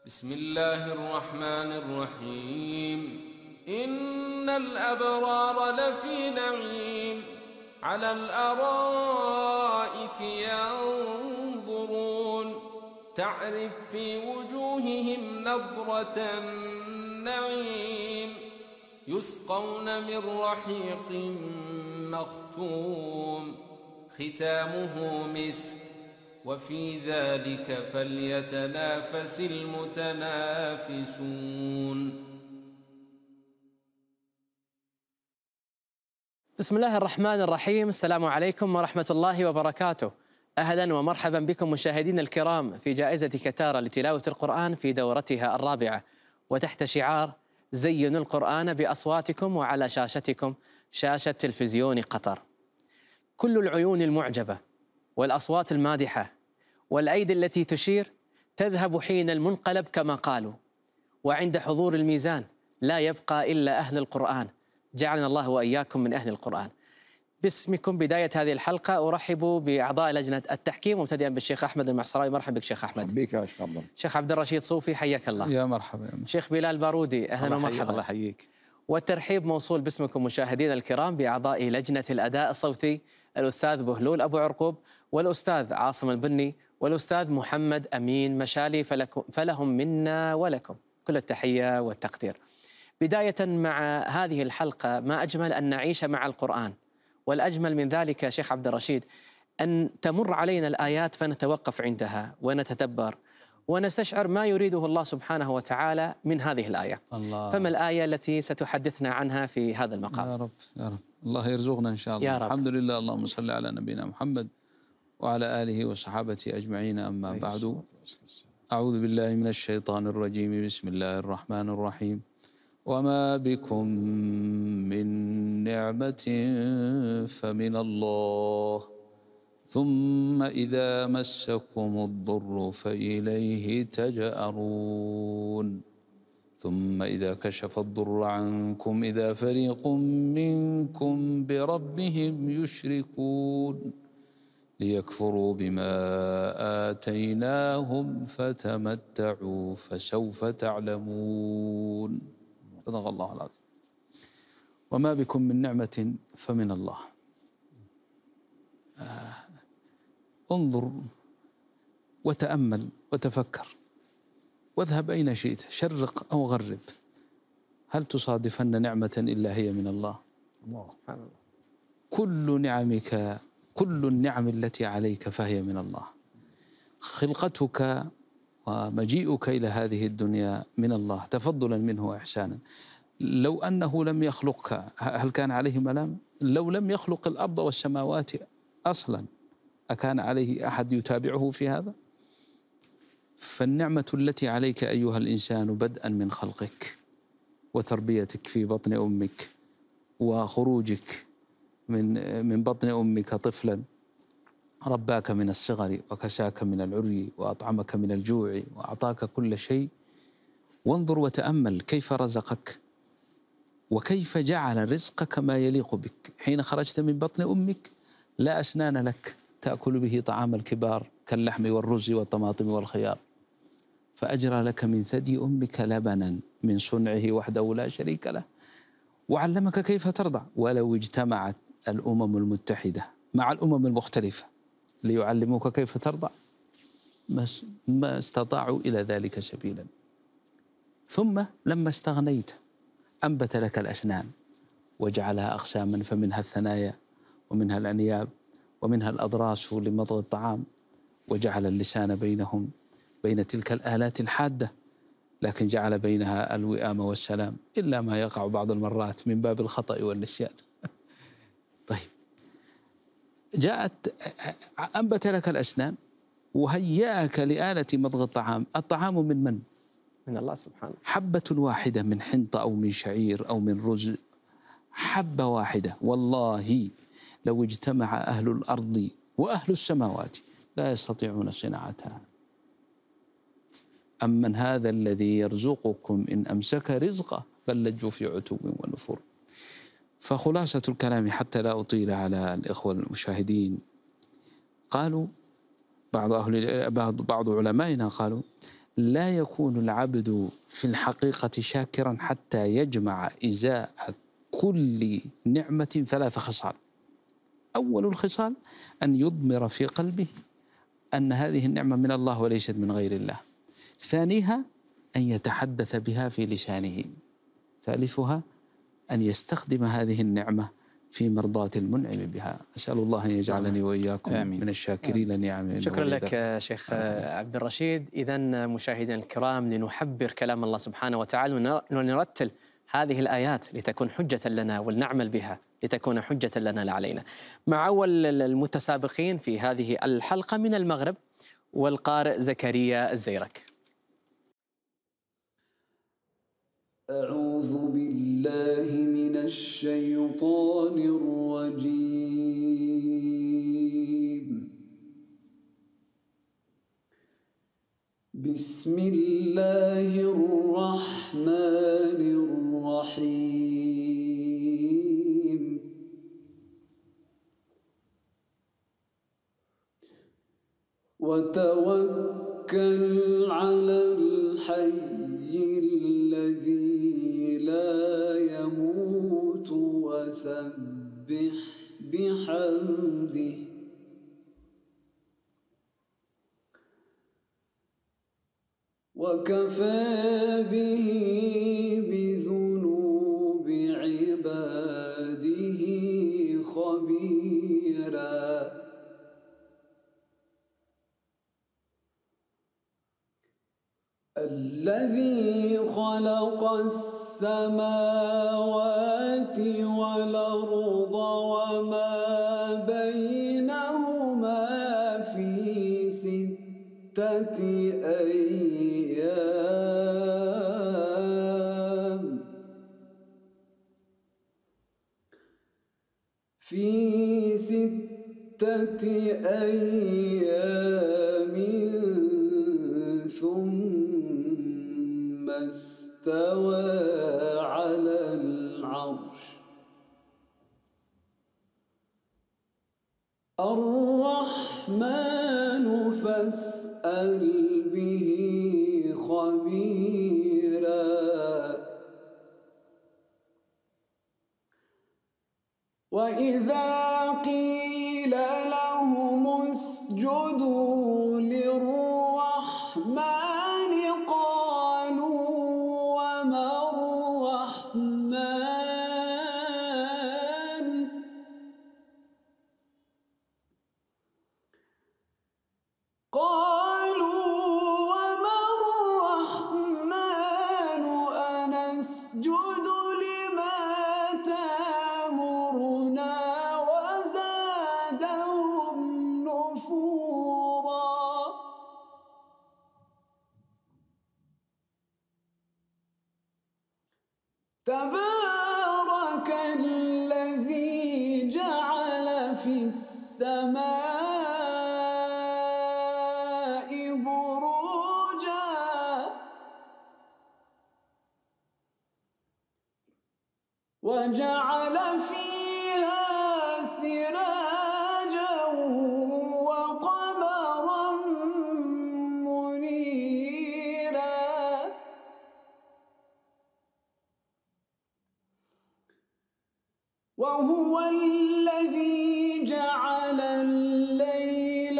بسم الله الرحمن الرحيم. إن الأبرار لفي نعيم على الأرائك ينظرون تعرف في وجوههم نضرة النعيم يسقون من رحيق مختوم ختامه مسك وفي ذلك فليتنافس المتنافسون. بسم الله الرحمن الرحيم. السلام عليكم ورحمة الله وبركاته. أهلا ومرحبا بكم مشاهدينا الكرام في جائزة كتارة لتلاوة القرآن في دورتها الرابعة، وتحت شعار زينوا القرآن بأصواتكم وعلى شاشتكم شاشة تلفزيون قطر. كل العيون المعجبة والأصوات المادحة والأيدي التي تشير تذهب حين المنقلب كما قالوا، وعند حضور الميزان لا يبقى إلا أهل القرآن. جعلنا الله وإياكم من أهل القرآن. باسمكم بداية هذه الحلقة أرحب بأعضاء لجنة التحكيم، مبتدئا بالشيخ أحمد المعصراوي. مرحبا بك شيخ أحمد. بك يا شيخ عبد الله. شيخ عبد الرشيد صوفي حياك الله. يا مرحبا. شيخ بلال بارودي أهلا ومرحبا. الله يحييك. والترحيب موصول باسمكم مشاهدينا الكرام بأعضاء لجنة الأداء الصوتي الأستاذ بهلول أبو عرقوب والأستاذ عاصم البني والأستاذ محمد أمين مشالي، فلهم منا ولكم كل التحية والتقدير. بداية مع هذه الحلقة، ما أجمل أن نعيش مع القرآن، والأجمل من ذلك شيخ عبد الرشيد أن تمر علينا الآيات فنتوقف عندها ونتدبر ونستشعر ما يريده الله سبحانه وتعالى من هذه الآية. الله. فما الآية التي ستحدثنا عنها في هذا المقام؟ يا رب يا رب، الله يرزقنا إن شاء الله. يا رب. الحمد لله، اللهم صل على نبينا محمد وعلى آله وصحابته أجمعين. أما بعد، أعوذ بالله من الشيطان الرجيم. بسم الله الرحمن الرحيم. وما بكم من نعمة فمن الله ثم إذا مسكم الضر فإليه تجأرون ثم إذا كشف الضر عنكم إذا فريق منكم بربهم يشركون ليكفروا بما آتيناهم فتمتعوا فسوف تعلمون. صدق الله العظيم. وما بكم من نعمة فمن الله. انظر وتأمل وتفكر واذهب أين شئت، شرق أو غرب، هل تصادفن نعمة إلا هي من الله؟ سبحان الله. كل نعمك، كل النعم التي عليك فهي من الله. خلقتك ومجيئك إلى هذه الدنيا من الله تفضلا منه وإحسانا. لو أنه لم يخلقك هل كان عليه ملام؟ لو لم يخلق الأرض والسماوات أصلا أكان عليه أحد يتابعه في هذا؟ فالنعمة التي عليك أيها الإنسان بدءا من خلقك وتربيتك في بطن أمك وخروجك من بطن أمك طفلا رباك من الصغر وكساك من العري وأطعمك من الجوع وأعطاك كل شيء. وانظر وتأمل كيف رزقك وكيف جعل رزقك ما يليق بك. حين خرجت من بطن أمك لا أسنان لك تأكل به طعام الكبار كاللحم والرز والطماطم والخيار، فأجرى لك من ثدي أمك لبنا من صنعه وحده لا شريك له، وعلمك كيف ترضع. ولو اجتمعت الأمم المتحدة مع الأمم المختلفة ليعلموك كيف ترضع ما استطاعوا إلى ذلك سبيلا. ثم لما استغنيت أنبت لك الأسنان وجعلها أقساما، فمنها الثنايا ومنها الأنياب ومنها الأضراس لمضغ الطعام، وجعل اللسان بينهم بين تلك الآلات الحادة، لكن جعل بينها الوئام والسلام، إلا ما يقع بعض المرات من باب الخطأ والنسيان. طيب، أنبت لك الأسنان وهيأك لآلة مضغ الطعام. الطعام من؟ من الله سبحانه. حبة واحدة من حنطة أو من شعير أو من رز، حبة واحدة. والله لو اجتمع أهل الأرض وأهل السماوات لا يستطيعون صناعتها. أمن هذا الذي يرزقكم إن أمسك رزقه بل لجوا في عتو ونفور. فخلاصة الكلام حتى لا أطيل على الإخوة المشاهدين، قالوا بعض علمائنا قالوا لا يكون العبد في الحقيقة شاكرا حتى يجمع إزاء كل نعمة 3 خصال. أول الخصال أن يضمر في قلبه أن هذه النعمة من الله وليست من غير الله. ثانيها أن يتحدث بها في لسانه. ثالثها أن يستخدم هذه النعمة في مرضاة المنعم بها. أسأل الله أن يجعلني وإياكم من الشاكرين لنعمه. شكرا لك شيخ عبد الرشيد. إذن مشاهدينا الكرام، لنحبر كلام الله سبحانه وتعالى ونرتل هذه الآيات لتكون حجة لنا، ولنعمل بها لتكون حجة لنا لا علينا. مع أول المتسابقين في هذه الحلقة من المغرب، والقارئ زكريا الزيرك. أعوذ بالله من الشيطان الرجيم. بسم الله الرحمن الرحيم. وتوكل على الحي الذي لا يموت وسبح بحمده وكفى به بذنوب عباده خبيرا. الذي خلق السماوات والأرض وما بينهما في 6 أيام ثم استوى على العرش. الرحمن فاسأل به خبيرا. وإذا قيل لهم اسجدوا للرحمن قالوا وما الرحمن أنسجد لما تأمرنا وزادهم نفورا. تبارك الذي جعل في السماء بروجا وجعل فيها سراجا وقمرا منيرا. وهو الذي جعل الليل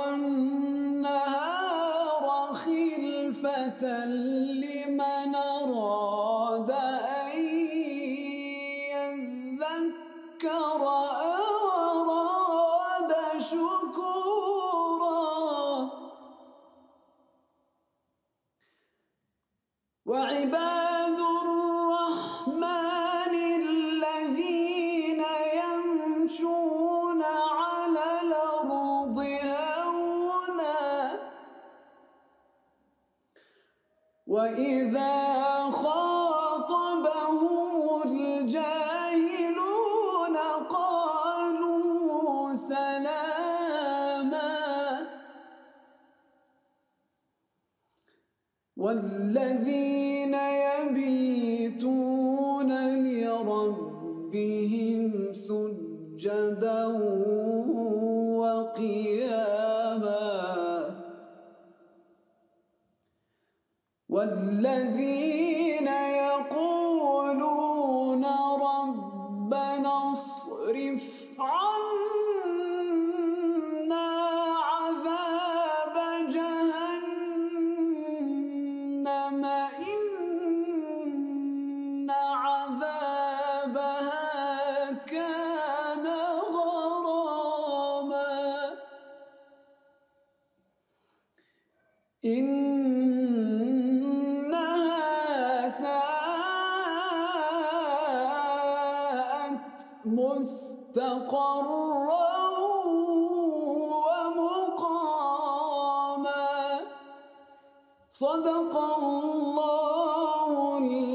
والنهار خلفة لمن أراد أن يذكر أو أراد شكورا. وعباد الرحمن الذين يمشون على الأرض هونا وإذا خاطبهم الجاهلون قالوا سلاما. والذين يبيتون لربهم سجدا وقياما والذين يقولون ربنا اصرف عنا عذاب جهنم إن عذابها كان غراما إنها ساءت مستقرا ومقاما صدق الله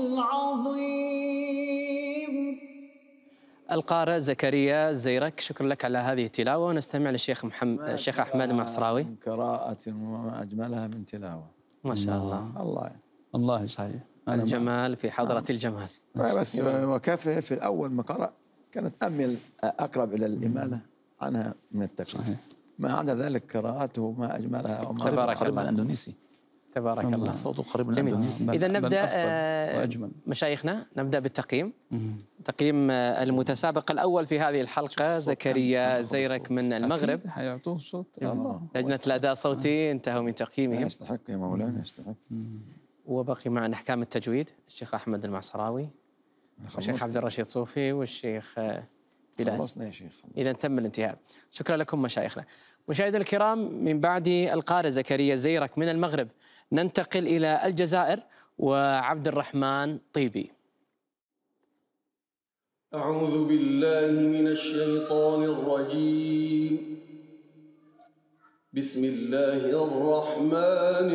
العظيم. القارئ زكريا زيرك، شكرا لك على هذه التلاوة، ونستمع للشيخ الشيخ أحمد المعصراوي. قراءة وما أجملها من تلاوة. ما شاء الله. الله صحيح. الجمال في حضرة الجمال. بس وكافه في الأول ما قرأ كانت أميل أقرب إلى الإمالة عنها من التكليف. ما عدا ذلك قراءته ما أجملها تبارك قريب الله. من الأندونيسي. تبارك الله. صوته قريب من جميل. الأندونيسي. إذا نبدأ وأجمل. مشايخنا، نبدأ بالتقييم. تقييم المتسابق الأول في هذه الحلقة زكريا زيرك من المغرب. حيعطوه صوت. لجنة الأداء الصوتي انتهوا من تقييمهم. يستحق يا مولانا، يستحق. وبقي معنا أحكام التجويد الشيخ أحمد المعصراوي والشيخ عبد الرشيد صوفي والشيخ بلال. خلصنا يا شيخ. إذا تم الانتهاء. شكرا لكم مشايخنا. مشاهدينا الكرام، من بعد القارئ زكريا زيرك من المغرب ننتقل إلى الجزائر وعبد الرحمن طيبي. أعوذ بالله من الشيطان الرجيم. بسم الله الرحمن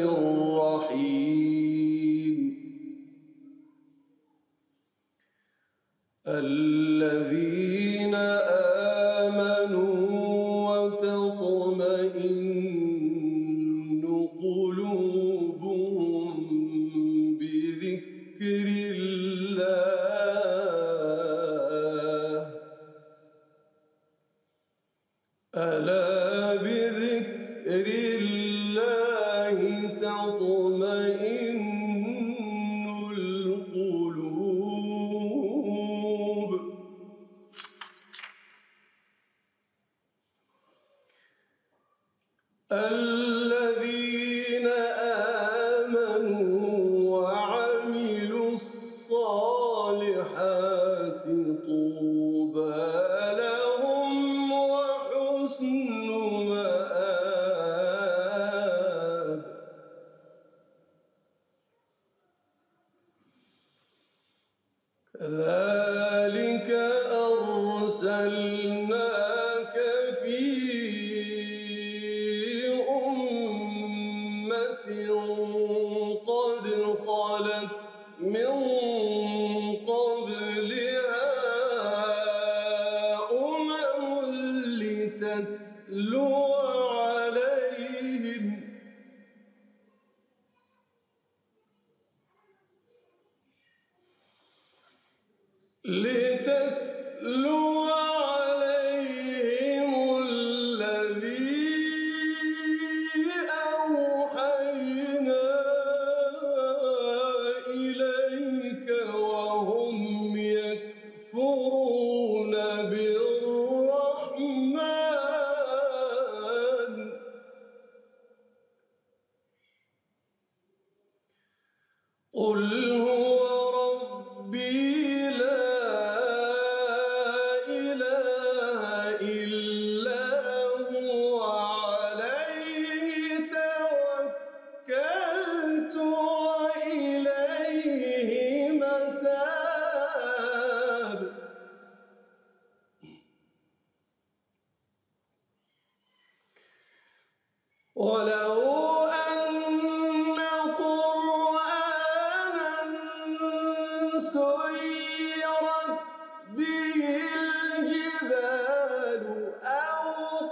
الرحيم. الذين آمنوا وتطمئن قلوبهم بذكر الله ألا بذكر الله تطمئن القلوب. الذين آمنوا وعملوا الصالحات طوبى لهم وحسن مآب. كذلك أرسلناك في أمة قد خلت من قبلها أمم لتتلو عليهم الذي أوحينا إليك وهم يكفرون بالرحمن. قل هو ربي لا إله إلا هو عليه توكلت وإليه متاب. ولو أن قرآنا سيرت به الجبال أو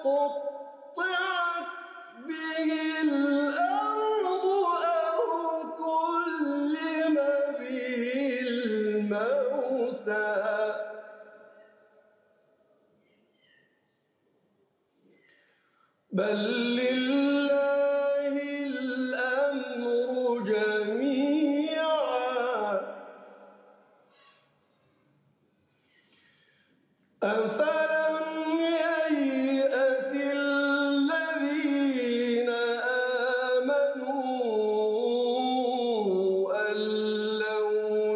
قطعت به الأرض أو كلم به الموتى بل لله الأمر جميعا أفلم ييأس الذين آمنوا أن لو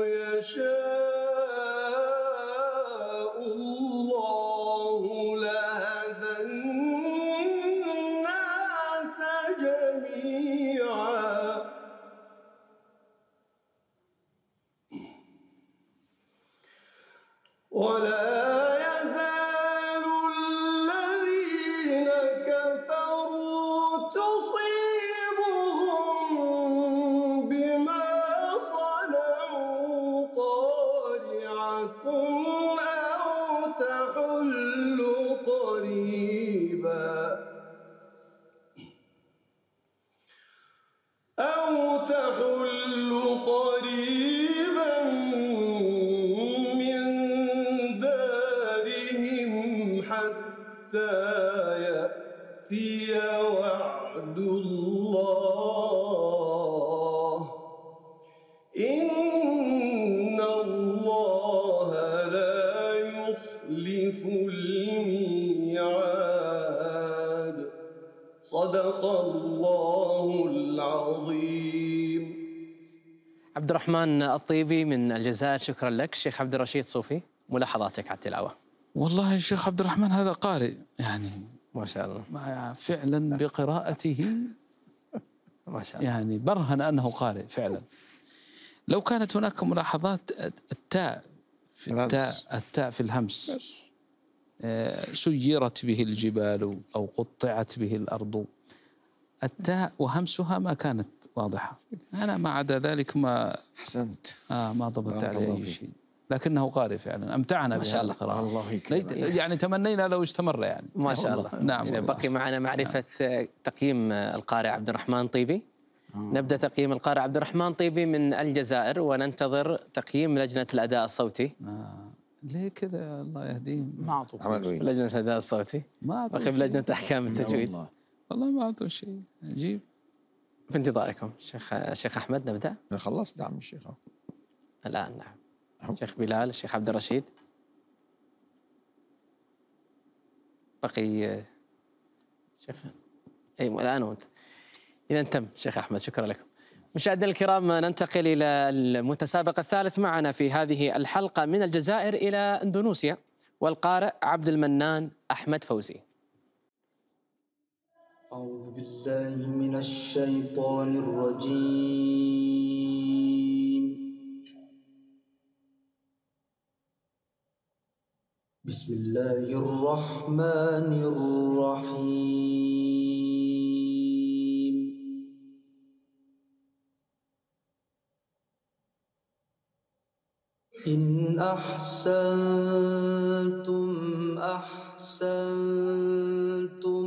يشاء الله لهدى الناس جميعا ولا يزال الذين كفروا تصيبهم بما صنعوا قارعة أو تحل قريبا من دارهم حتى يأتي وعد الله إن الله لا يخلف الميعاد صدق الله العظيم. عبد الرحمن الطيبي من الجزائر، شكرا لك. الشيخ عبد الرشيد صوفي، ملاحظاتك على التلاوة. والله الشيخ عبد الرحمن هذا قارئ يعني ما شاء الله، فعلا بقراءته ما شاء الله، يعني برهن أنه قارئ فعلا. لو كانت هناك ملاحظات، التاء في الهمس سيرت به الجبال أو قطعت به الأرض، التاء وهمسها ما كانت واضحة. أنا ما عدا ذلك ما أحسنت. ما ضبطت عليه أي شيء، لكنه قارئ فعلا، أمتعنا ما شاء بهذه الله. القراءة. الله يكرمك. يعني تمنينا لو استمر يعني. ما شاء الله. نعم. بقي معنا معرفة تقييم القارئ عبد الرحمن طيبي. نبدأ تقييم القارئ عبد الرحمن طيبي من الجزائر، وننتظر تقييم لجنة الأداء الصوتي. ليه كذا؟ الله يهديهم. ما أعطوا لجنة الأداء الصوتي، ما أعطوا أخي بلجنة أحكام التجويد. والله ما أعطوا شيء. عجيب. في انتظاركم. شيخ أحمد، نبدأ أنا خلصت يا عم الشيخ الآن. نعم. الشيخ بلال، الشيخ عبد الرشيد، بقي شيخ الآن وأنت. إذا تم شيخ أحمد، شكرا لكم. مشاهدينا الكرام، ننتقل إلى المتسابق الثالث معنا في هذه الحلقة من الجزائر إلى إندونيسيا، والقارئ عبد المنان أحمد فوزي. أعوذ بالله من الشيطان الرجيم. بسم الله الرحمن الرحيم. إن أحسنتم أحسنتم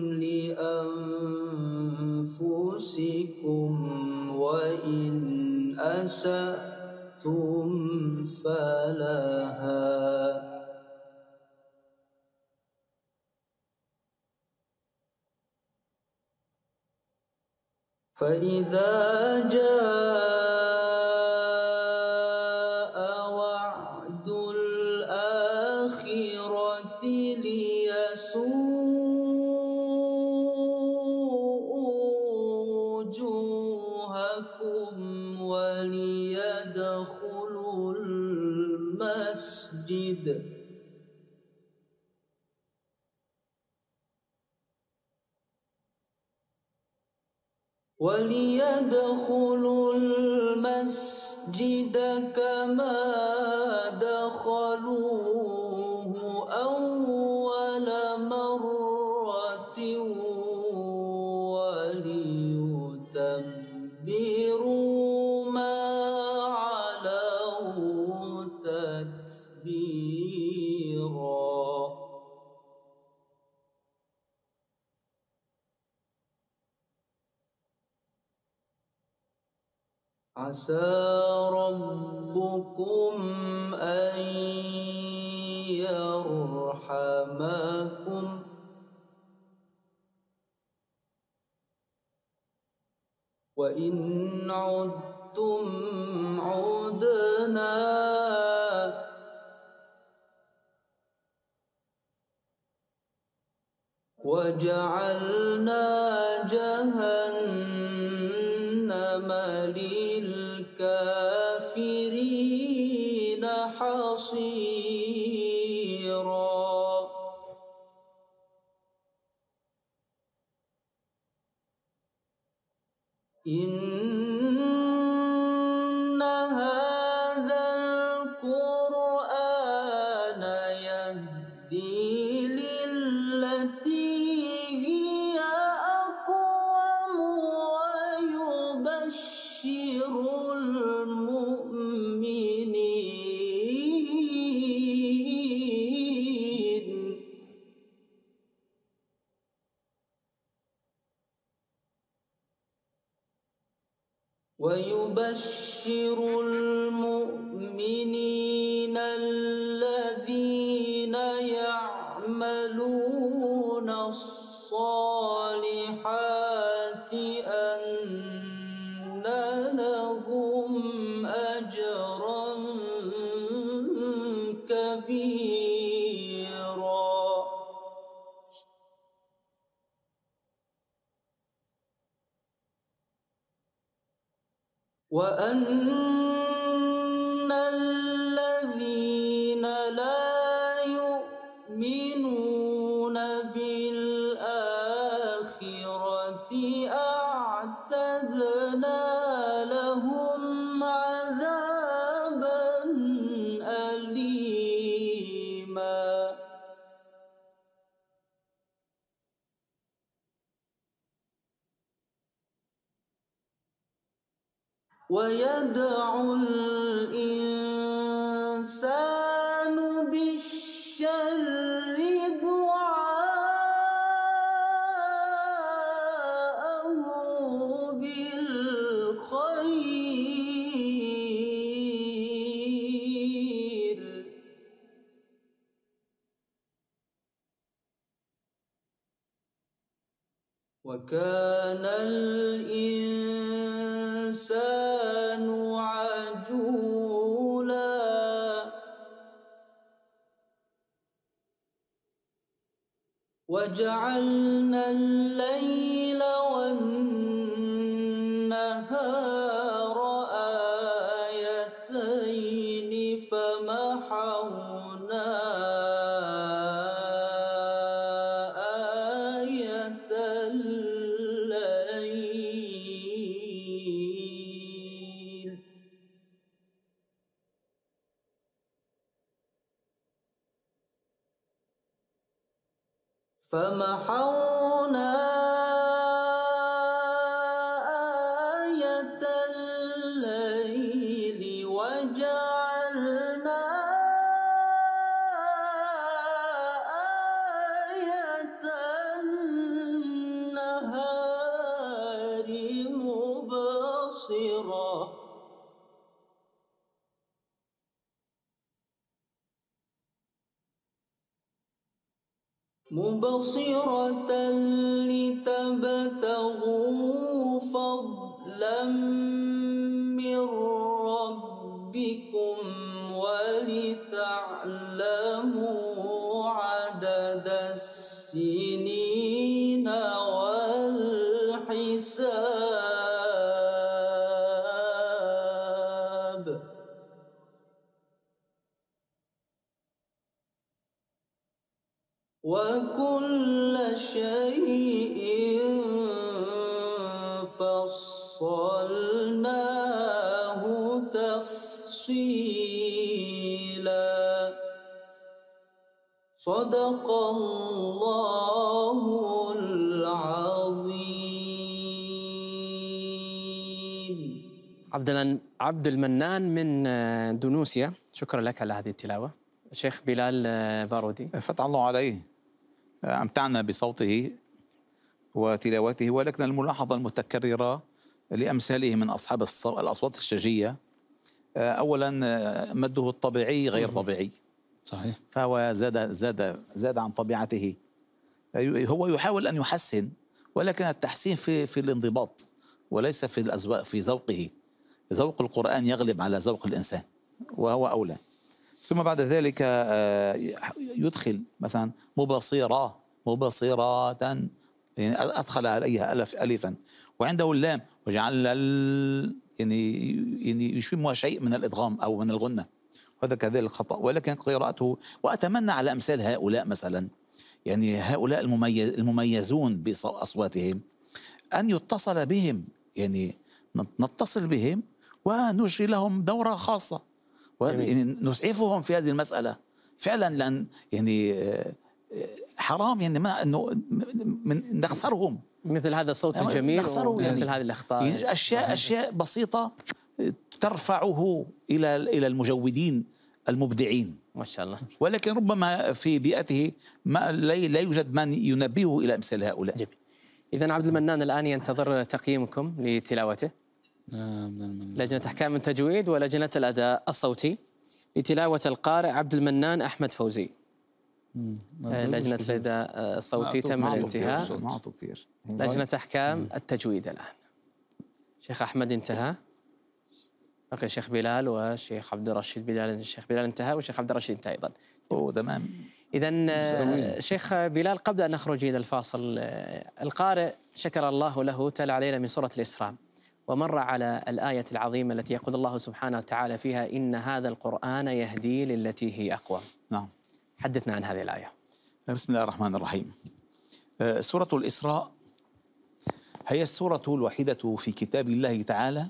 لأنفسكم وإن أسأتم فلها. فإذا جاء وعد الآخرة ليسوءوا وجوهكم وليدخلوا المسجد كما دخلوه أول مرة وليتبروا ما علوا تتبيرا. عسى ربكم أن يرحمكم وإن عدتم عدنا وجعلنا جهنم للكافرين حصيرا. إن هذا القرآن يهدي للتي هي أقوم ويبشر المؤمنين الذين يعملون الصالحات أن لهم أجرا كبيرا. وأن الذين لا يؤمنون بالآخرة أعتدنا لهم عذابا أليما. ويدعو الإنسان بالشر دعاءه بالخير. وكان الإنسان عجولا. وجعلنا الليل والنهار آيتين فمحونا آية الليل وجعلنا آية النهار مبصرة لتبتغوا فضلا من ربكم ولتعلموا عدد السنين والحساب. وكل شيء فصلناه تفصيلا. صدق الله العظيم. عبد المنان من اندونيسيا، شكرا لك على هذه التلاوة. شيخ بلال بارودي، فتح الله عليه، أمتعنا بصوته وتلاوته، ولكن الملاحظة المتكررة لأمثاله من أصحاب الأصوات الشجية، أولا مده الطبيعي غير طبيعي، صحيح، فهو زاد عن طبيعته. هو يحاول أن يحسن، ولكن التحسين في الانضباط وليس في الأذواق، في ذوقه. ذوق القرآن يغلب على ذوق الإنسان وهو أولى. ثم بعد ذلك يدخل مثلا مبصرة مبصرات، يعني أدخل عليها ألفا، وعنده اللام وجعل يعني يشبه شيء من الإدغام أو من الغنة، وهذا كذلك خطأ. ولكن قراءته، وأتمنى على أمثال هؤلاء مثلا، يعني هؤلاء المميزون بأصواتهم، أن يتصل بهم، يعني نتصل بهم ونجري لهم دورة خاصة، يعني نسعفهم في هذه المسألة فعلا، لأن يعني حرام يعني ما أنه نخسرهم مثل هذا الصوت الجميل ومثل هذه الأخطاء، يعني أشياء بسيطة ترفعه إلى المجودين المبدعين ما شاء الله. ولكن ربما في بيئته لا يوجد من ينبهه إلى أمثال هؤلاء. جميل. إذن عبد المنان الآن ينتظر تقييمكم لتلاوته. لجنة أحكام التجويد ولجنة الأداء الصوتي لتلاوة القارئ عبد المنان أحمد فوزي. لجنة الأداء الصوتي تم الانتهاء. لجنة أحكام التجويد الآن. شيخ أحمد انتهى، بقي الشيخ بلال والشيخ عبد الرشيد. الشيخ بلال انتهى والشيخ عبد الرشيد انتهى أيضا. تمام. إذن شيخ بلال، قبل أن نخرج إلى الفاصل، القارئ شكر الله له تلا علينا من سورة الإسراء، ومر على الآية العظيمة التي يقول الله سبحانه وتعالى فيها: إن هذا القرآن يهدي للتي هي أقوم. نعم. حدثنا عن هذه الآية. بسم الله الرحمن الرحيم. سورة الإسراء هي السورة الوحيدة في كتاب الله تعالى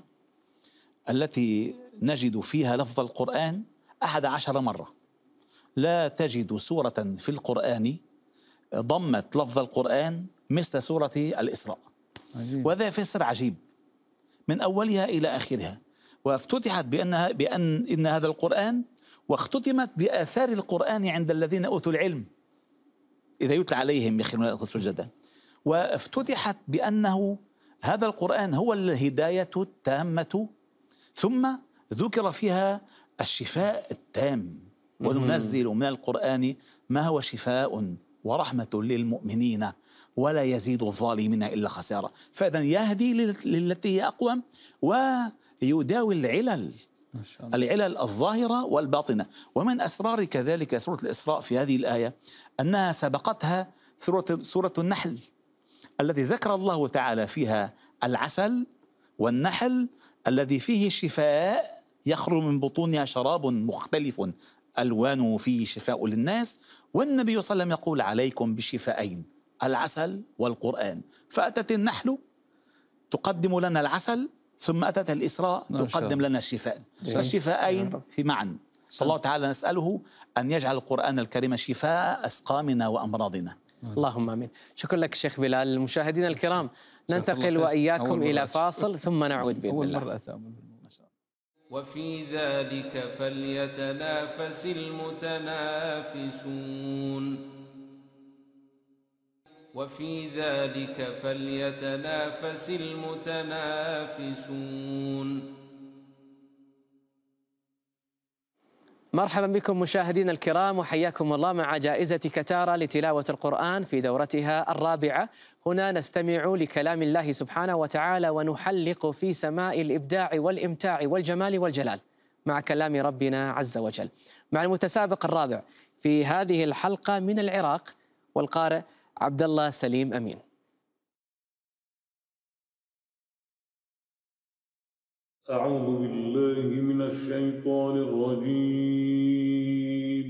التي نجد فيها لفظ القرآن 11 مرة. لا تجد سورة في القرآن ضمت لفظ القرآن مثل سورة الإسراء، وهذا فسر عجيب من أولها إلى آخرها، وافتتحت إن هذا القرآن، واختتمت بآثار القرآن عند الذين أوتوا العلم إذا يتلى عليهم يخرون سجدا، وافتتحت بأنه هذا القرآن هو الهداية التامة، ثم ذكر فيها الشفاء التام: وننزل من القرآن ما هو شفاء ورحمة للمؤمنين ولا يزيد الظالمين إلا خسارة. فإذا يهدي للتي هي أقوم، ويداوي العلل الظاهرة والباطنة. ومن أسرار كذلك سورة الإسراء في هذه الآية أنها سبقتها سورة النحل الذي ذكر الله تعالى فيها العسل والنحل الذي فيه شفاء يخرج من بطونها شراب مختلف ألوانه فيه شفاء للناس، والنبي صلى الله عليه وسلم يقول: عليكم بالشفاءين، العسل والقرآن. فأتت النحل تقدم لنا العسل، ثم أتت الإسراء تقدم لنا الشفاء، فالشفاءين في معا. فالله تعالى نسأله أن يجعل القرآن الكريم شفاء أسقامنا وأمراضنا. اللهم آمين. شكرا لك شيخ بلال. المشاهدين الكرام، ننتقل وإياكم إلى فاصل ثم نعود بإذن الله. وفي ذلك فليتنافس المتنافسون. وفي ذلك فليتنافس المتنافسون. مرحبا بكم مشاهدينا الكرام، وحياكم الله مع جائزة كتارة لتلاوة القرآن في دورتها الرابعة. هنا نستمع لكلام الله سبحانه وتعالى ونحلق في سماء الإبداع والإمتاع والجمال والجلال مع كلام ربنا عز وجل، مع المتسابق الرابع في هذه الحلقة من العراق والقارئ عبد الله سليم أمين. أعوذ بالله من الشيطان الرجيم.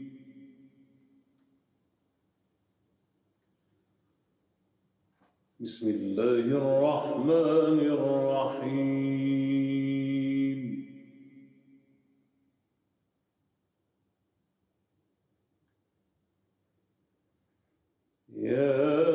بسم الله الرحمن الرحيم. يا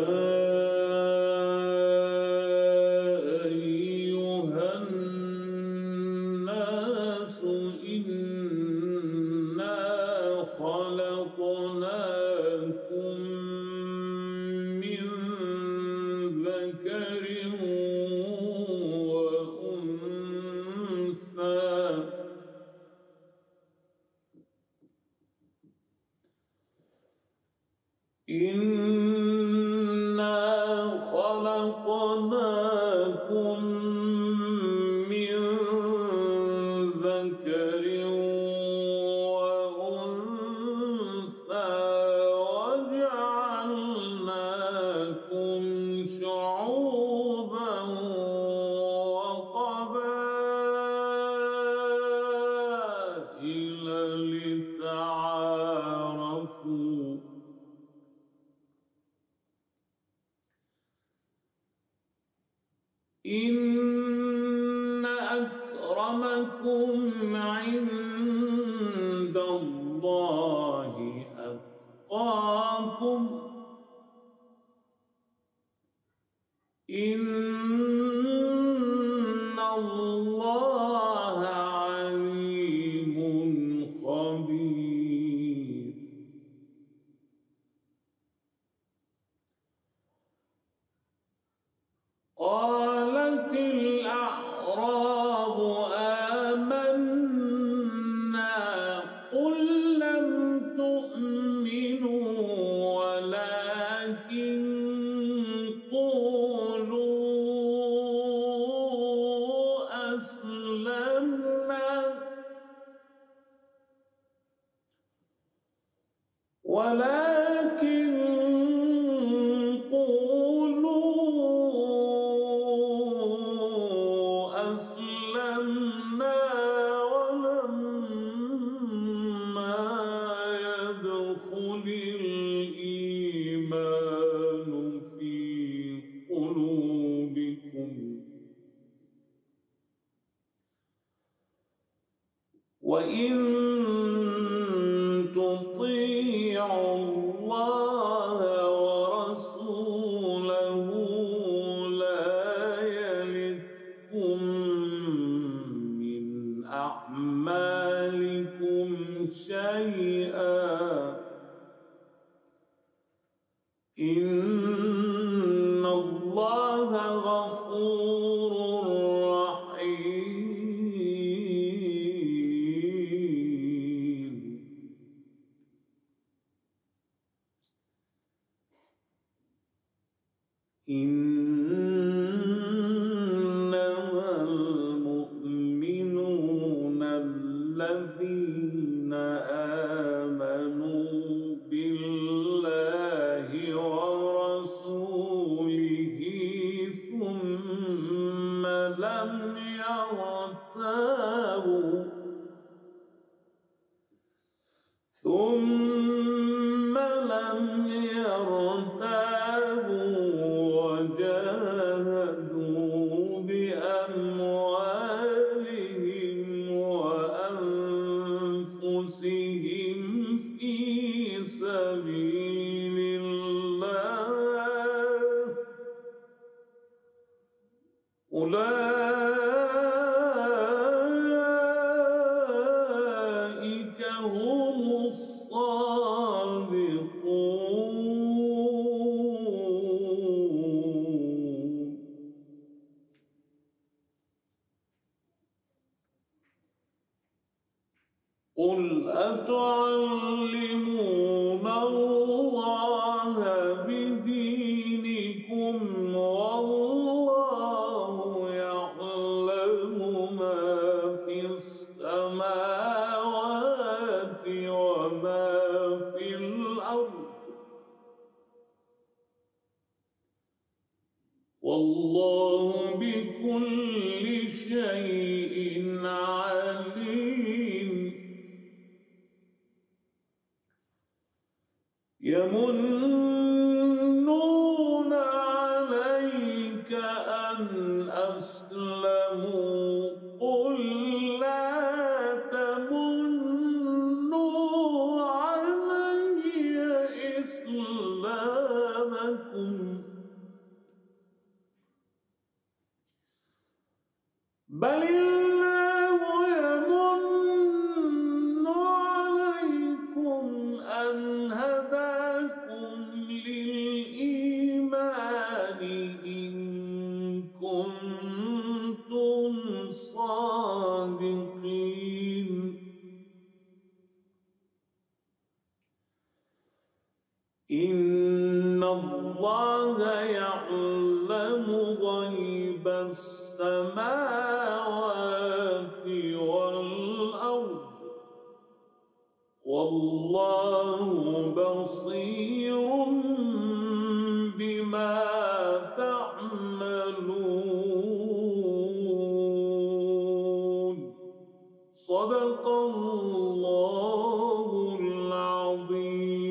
أكرمكم عند الله أتقاكم إن الله عليم خبير. قالت الأعراب آمنا قل لم تؤمنوا ولكن قولوا أسلمنا ولما يدخل الإيمان في قلوبكم وإن تطيعوا الله ورسوله لا يلتكم من أعمالكم شيئا إن الله غفور رحيم. إنما المؤمنون الذين آمنوا بالله ورسوله ثم لم يرتابوا وجاهدوا بأموالهم وأنفسهم في سبيل الله أولئك هم الصادقون. قل أتعلمون الله بدينكم والله يعلم ما في السماوات وما في الأرض والله بكل شيء عليم. يمنون عليك أن أسلموا قل لا تمنوا علي إسلامكم بل الله يمن عليكم أن هداكم للإيمان إن كنتم صادقين. إن الله يعلم غيب السماوات والأرض والله بصير بما تعملون. صدق الله العظيم.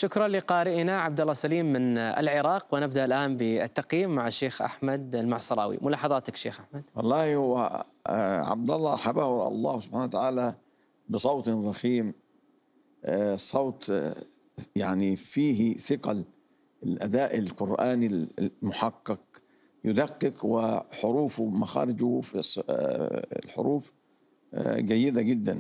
شكرا لقارئنا عبد الله سليم من العراق. ونبدأ الآن بالتقييم مع الشيخ أحمد المعصراوي. ملاحظاتك شيخ أحمد؟ والله هو عبد الله حبه الله سبحانه وتعالى بصوت رخيم، صوت يعني فيه ثقل، الأداء القرآني المحقق يدقق، وحروفه مخارجه في الحروف جيدة جدا،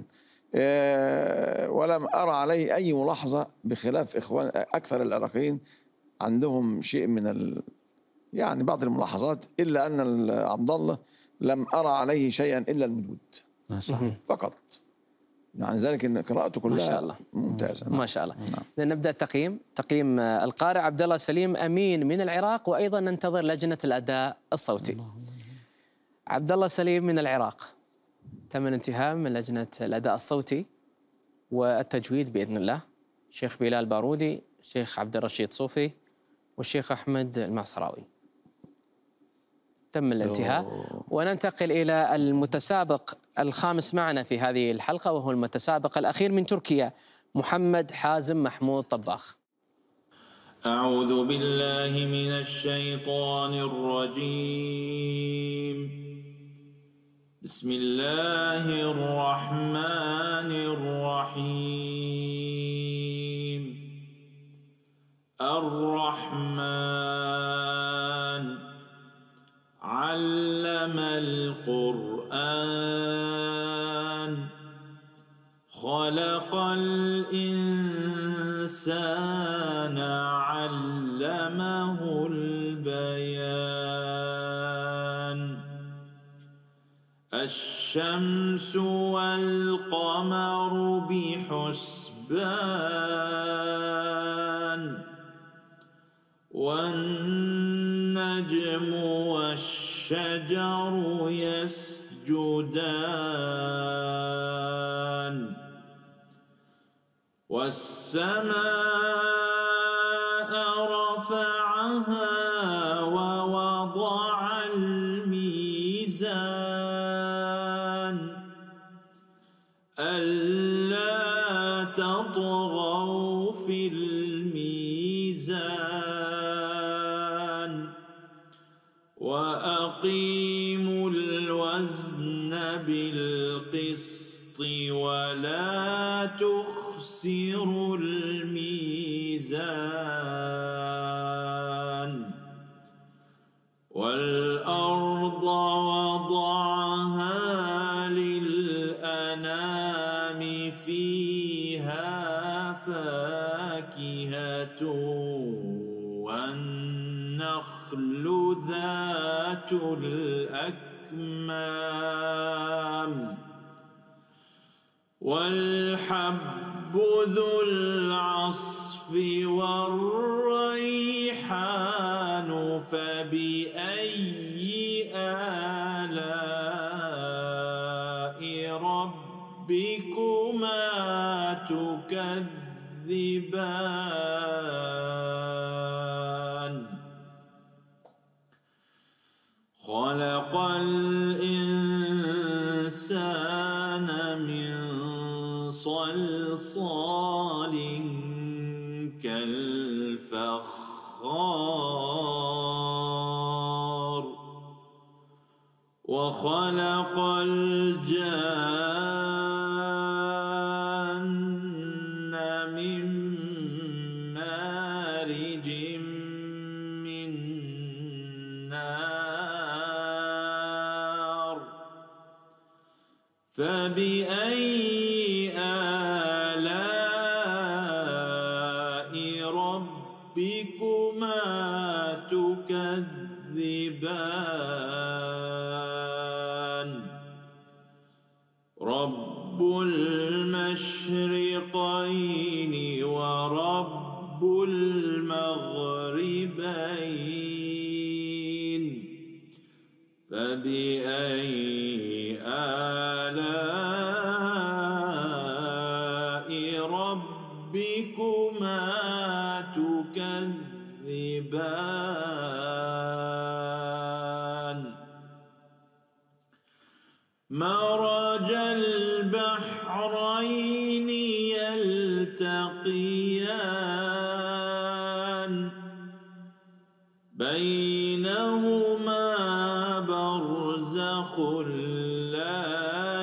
ولم أرى عليه أي ملاحظة، بخلاف إخوان أكثر العراقيين عندهم شيء من يعني بعض الملاحظات، إلا أن عبد الله لم أرى عليه شيئا إلا المدود فقط، يعني ذلك ان قراءته كلها ما شاء الله ممتازه. ما شاء الله. نبدا تقييم القارئ عبد الله سليم امين من العراق، وايضا ننتظر لجنه الاداء الصوتي. عبد الله سليم من العراق، تم الانتهاء من لجنه الاداء الصوتي والتجويد باذن الله. الشيخ بلال بارودي، الشيخ عبد الرشيد صوفي، والشيخ احمد المعصراوي. تم الانتهاء. وننتقل إلى المتسابق الخامس معنا في هذه الحلقة، وهو المتسابق الأخير من تركيا، محمد حازم محمود طباخ. أعوذ بالله من الشيطان الرجيم. بسم الله الرحمن الرحيم. الرحمن علم القرآن، خلق الإنسان، علمه البيان. الشمس والقمر بحسبان، والنجم والشجر يسجدان. والسماء رفعها ووضع الميزان، ألا تطغوا في الميزان، وأقيموا الوزن بالقسط ولا تخسروا الميزان. والأرض وضعها للأنام، فيها فاكهة والنخل ذات الأكمام، والحب ذو العصف والريحان، فبأي آلاء ربكما تكذبان. خلق الإنسان من صلصال كالفخار، وخلق الجان من مارج من نار، فبأي آلاء ربكما تكذبان. رب المشرقين ورب المغربين، فبأي آلاء ربكما تكذبان. مرج البحرين يلتقيان، بينهما برزخ لا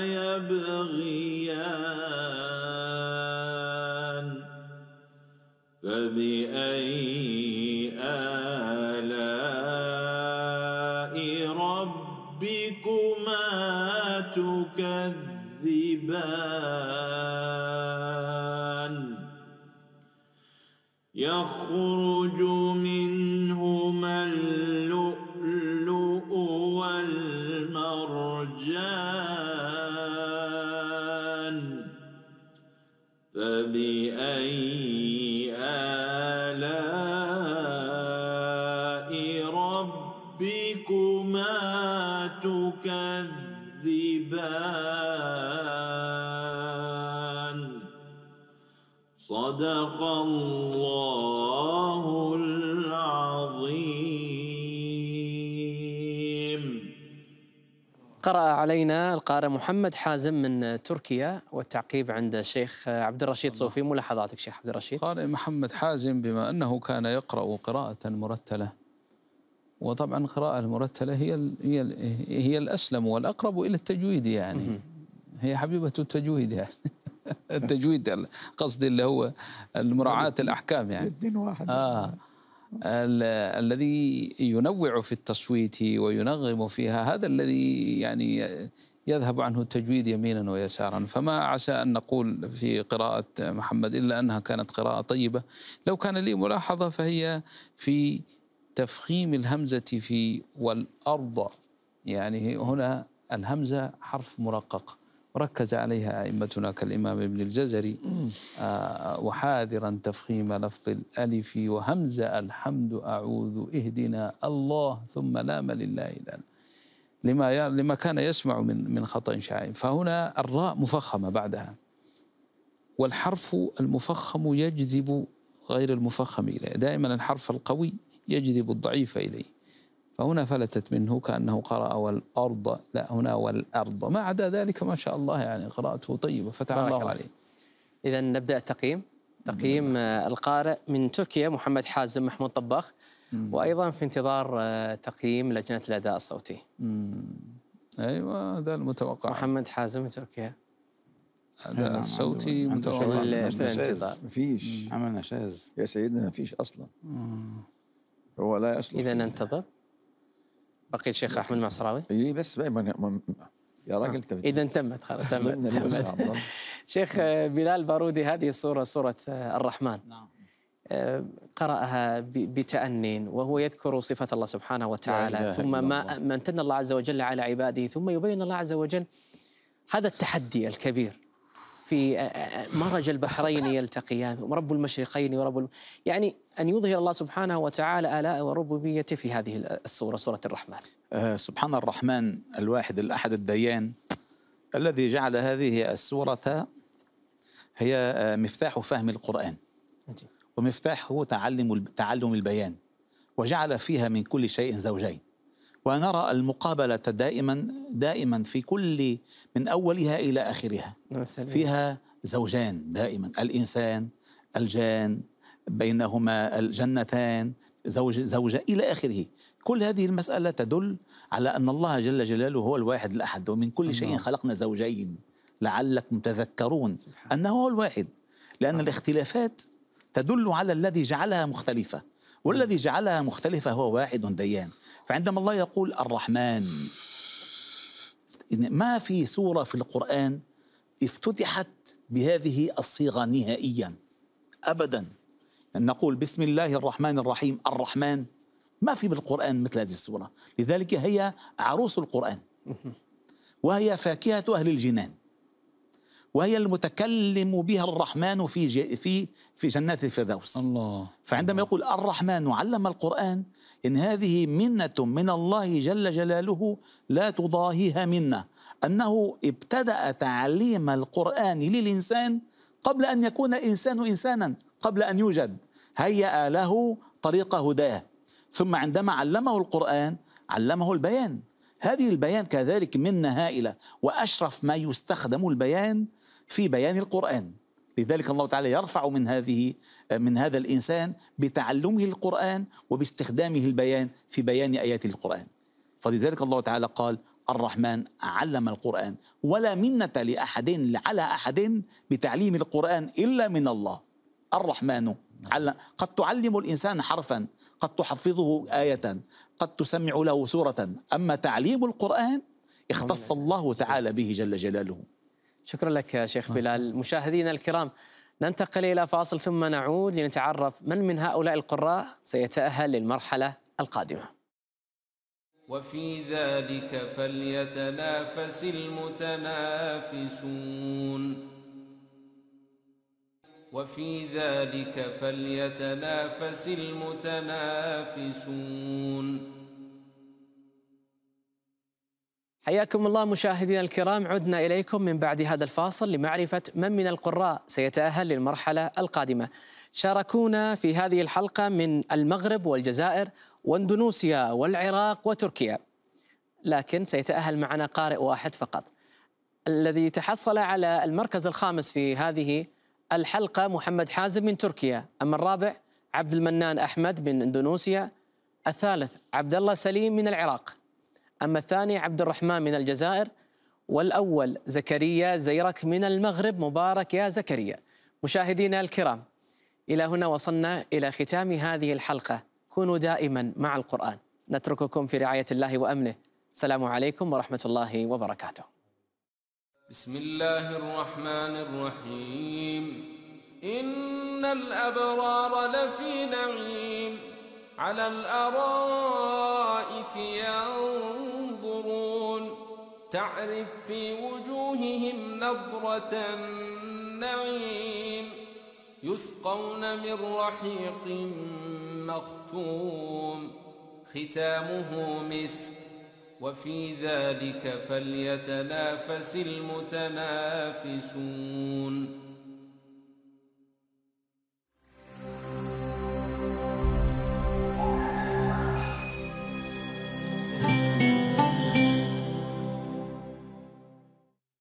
يبغيان فبأي آلاء ربكما تكذبان يخرج منهما اللؤلؤ والمرجان فبأي آلاء ربكما تكذبان صدق الله العظيم. قرأ علينا القارئ محمد حازم من تركيا، والتعقيب عند الشيخ عبد الرشيد صوفي. ملاحظاتك شيخ عبد الرشيد؟ قارئ محمد حازم بما أنه كان يقرأ قراءة مرتلة، وطبعا القراءة المرتلة هي الأسلم والأقرب إلى التجويد، يعني هي حبيبة التجويد يعني التجويد قصدي اللي هو مراعاة الأحكام يعني الدين واحد. الذي ينوع في التصويت وينغم فيها، هذا الذي يعني يذهب عنه التجويد يمينا ويسارا. فما عسى أن نقول في قراءة محمد إلا أنها كانت قراءة طيبة. لو كان لي ملاحظة فهي في تفخيم الهمزة في والأرض، يعني هنا الهمزة حرف مرقق ركز عليها أئمتنا كالإمام ابن الجزري، وحاذرا تفخيم لفظ الألف وهمزة الحمد أعوذ اهدنا الله ثم لام لله لنا لما كان يسمع من خطأ شائع. فهنا الراء مفخمة بعدها، والحرف المفخم يجذب غير المفخم إليه، دائما الحرف القوي يجذب الضعيف إليه، فهنا فلتت منه كأنه قرأ والأرض، لا هنا والأرض. ما عدا ذلك ما شاء الله يعني قراءته طيبة فتح الله عليه. إذا نبدأ التقييم. تقييم القارئ من تركيا محمد حازم محمود طباخ، وأيضا في انتظار تقييم لجنة الأداء الصوتي. أيوة هذا المتوقع. محمد حازم من تركيا، أداء الصوتي متوقع في الانتظار. مفيش عمل نشاز يا سيدنا، مفيش أصلا، هو لا يصلح. إذا ننتظر بقي الشيخ أحمد المعصراوي. إيه بس بقى يا راجل إذا تمت خلاص تمت. شيخ بلال بارودي، هذه السورة سورة الرحمن، نعم. قرأها بتأنٍ وهو يذكر صفة الله سبحانه وتعالى، ثم ما امتن الله عز وجل على عباده، ثم يبين الله عز وجل هذا التحدي الكبير في مرج البحرين يلتقيان، رب المشرقين ورب يعني أن يظهر الله سبحانه وتعالى آلاء وربوبيته في هذه السورة، سورة الرحمن. سبحان الرحمن الواحد الأحد الديان الذي جعل هذه السورة هي مفتاح فهم القرآن ومفتاحه تعلم البيان، وجعل فيها من كل شيء زوجين. ونرى المقابلة دائما في كل من أولها إلى آخرها، فيها زوجان دائما، الإنسان الجان، بينهما الجنتان، زوجة إلى آخره. كل هذه المسألة تدل على أن الله جل جلاله هو الواحد الأحد، ومن كل شيء خلقنا زوجين لعلكم تذكرون أنه هو الواحد، لأن الاختلافات تدل على الذي جعلها مختلفة، والذي جعلها مختلفة هو واحد ديان. فعندما الله يقول الرحمن، ما في سورة في القرآن افتتحت بهذه الصيغة نهائيا أبدا. أن نقول بسم الله الرحمن الرحيم الرحمن، ما في بالقرآن مثل هذه السورة. لذلك هي عروس القرآن، وهي فاكهة أهل الجنان، وهي المتكلم بها الرحمن في جنات الفردوس. الله. فعندما يقول الرحمن علم القرآن، إن هذه منة من الله جل جلاله لا تضاهيها منة، أنه ابتدأ تعليم القرآن للإنسان قبل أن يكون الإنسان إنسانا، قبل أن يوجد، هيأ له طريق هداه، ثم عندما علمه القرآن علمه البيان. هذه البيان كذلك منة هائلة، وأشرف ما يستخدم البيان في بيان القرآن، لذلك الله تعالى يرفع من هذا الإنسان بتعلمه القرآن وباستخدامه البيان في بيان آيات القرآن. فلذلك الله تعالى قال: الرحمن علم القرآن، ولا منة لأحد على أحد بتعليم القرآن إلا من الله. الرحمن علم. قد تعلم الإنسان حرفا، قد تحفظه آية، قد تسمع له سورة، أما تعليم القرآن اختص الله تعالى به جل جلاله. شكرا لك يا شيخ بلال. مشاهدينا الكرام، ننتقل إلى فاصل ثم نعود لنتعرف من هؤلاء القراء سيتأهل للمرحلة القادمة. وفي ذلك فليتنافس المتنافسون. وفي ذلك فليتنافس المتنافسون. حياكم الله مشاهدينا الكرام، عدنا إليكم من بعد هذا الفاصل لمعرفة من القراء سيتأهل للمرحلة القادمة. شاركونا في هذه الحلقة من المغرب والجزائر واندونيسيا والعراق وتركيا، لكن سيتأهل معنا قارئ واحد فقط. الذي تحصل على المركز الخامس في هذه الحلقة محمد حازم من تركيا، أما الرابع عبد المنان أحمد من إندونيسيا، الثالث عبد الله سليم من العراق، أما الثاني عبد الرحمن من الجزائر، والأول زكريا زيرك من المغرب. مبارك يا زكريا. مشاهدينا الكرام، إلى هنا وصلنا إلى ختام هذه الحلقة. كونوا دائما مع القرآن. نترككم في رعاية الله وأمنه. السلام عليكم ورحمة الله وبركاته. بسم الله الرحمن الرحيم. إن الأبرار لفي نعيم على الأرائك ينظرون تعرف في وجوههم نضرة النعيم يسقون من رحيق مختوم ختامه مسك وفي ذلك فليتنافس المتنافسون.